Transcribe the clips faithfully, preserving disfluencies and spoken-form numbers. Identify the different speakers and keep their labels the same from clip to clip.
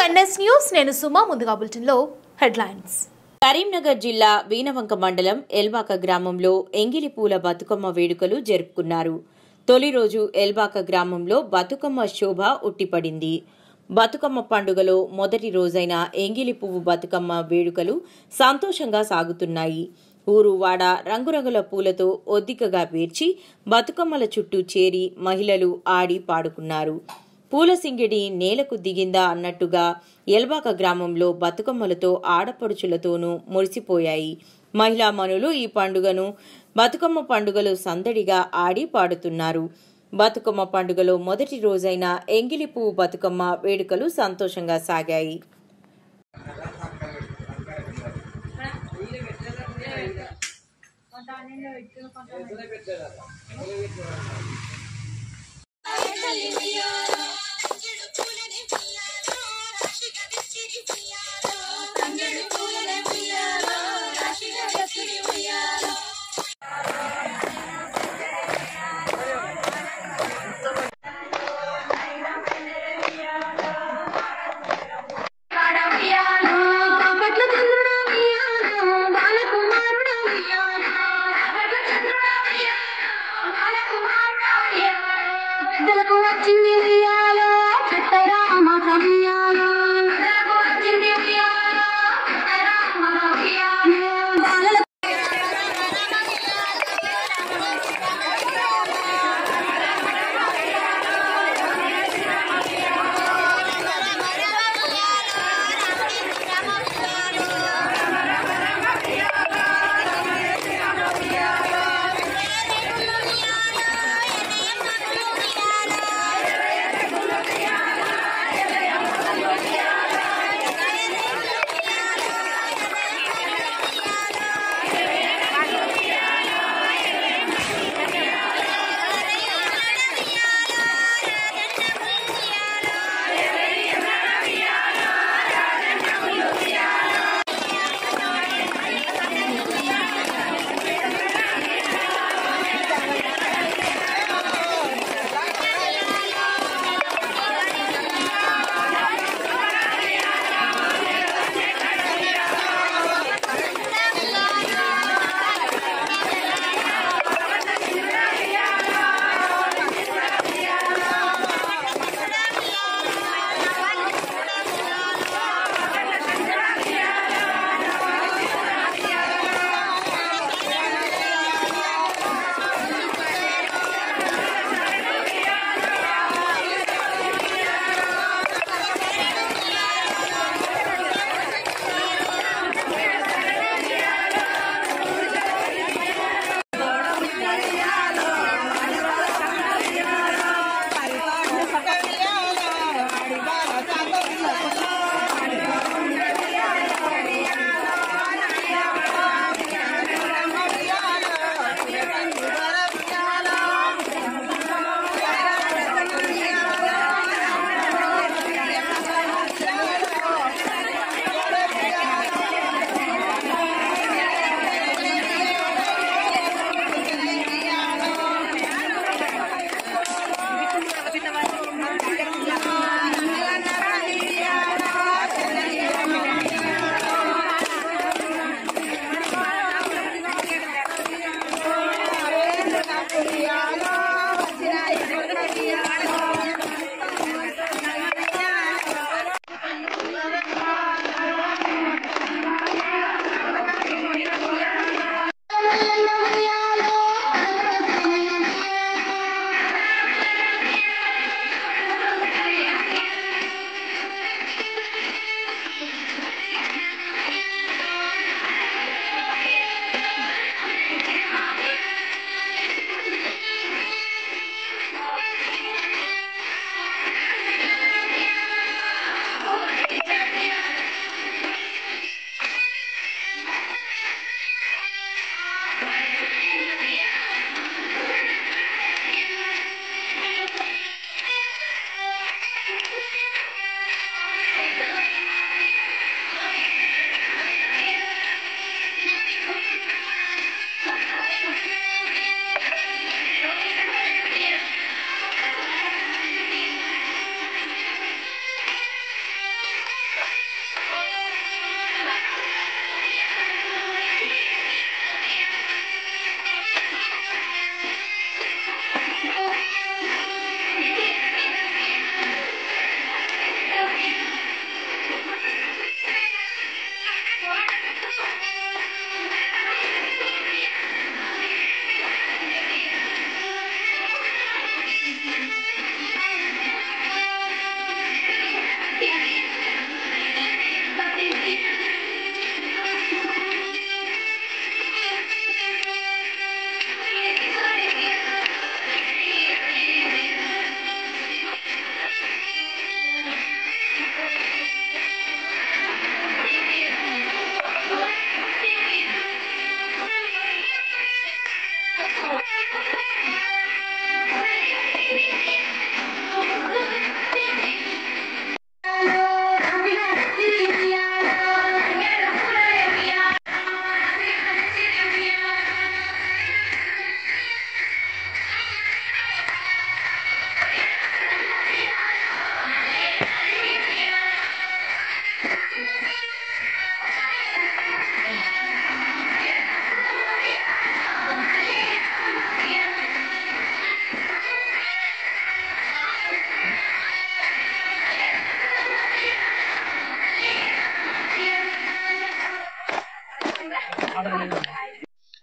Speaker 1: NS news నేను సుమా ముందుగా బులెటిన్లో హెడ్లైన్స్.
Speaker 2: కరీంనగర్ జిల్లా వీణవంక మండలం ఎల్బాక గ్రామంలో ఎంగిలి పూల బతుకమ్మ వేడుకలు జరుపుకున్నారు. తొలి రోజు ఎల్బాక గ్రామంలో బతుకమ్మ శోభ ఉట్టిపడింది. బతుకమ్మ పండుగలో మొదటి రోజైన ఎంగిలి పువ్వు బతుకమ్మ వేడుకలు సంతోషంగా సాగుతున్నాయి. ఊరు వాడ రంగురంగుల పూలతో ఒద్దికగా పేర్చి బతుకమ్మల చుట్టూ చేరి మహిళలు ఆడి పాడుకున్నారు. పూల సింగిడి నేలకు దిగిందా అన్నట్టుగా ఎల్బాక గ్రామంలో బతుకమ్మలతో ఆడపడుచులతోనూ మురిసిపోయాయి. మహిళా మనులు ఈ పండుగను బతుకమ్మ పండుగలు సందడిగా ఆడి పాడుతున్నారు. బతుకమ్మ పండుగలో మొదటి రోజైన ఎంగిలి పువ్వు బతుకమ్మ వేడుకలు సంతోషంగా సాగాయి.
Speaker 3: Let's go.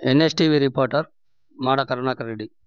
Speaker 3: NSTV reporter Mada Karunakar Reddy.